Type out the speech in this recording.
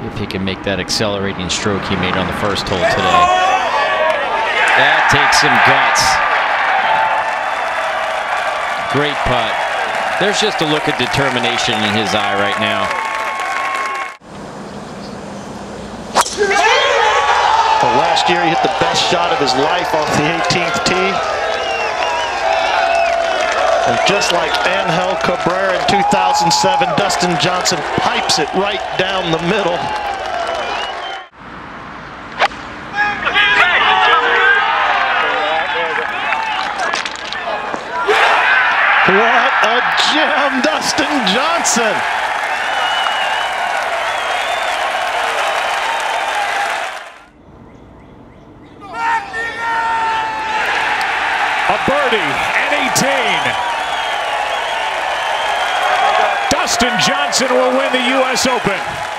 See if he can make that accelerating stroke he made on the first hole today. That takes some guts. Great putt. There's just a look of determination in his eye right now. Well, last year he hit the best shot of his life off the 18th tee. And just like Angel Cabrera in 2007, Dustin Johnson pipes it right down the middle. What a gem, Dustin Johnson! A birdie and 18. Dustin Johnson will win the U.S. Open.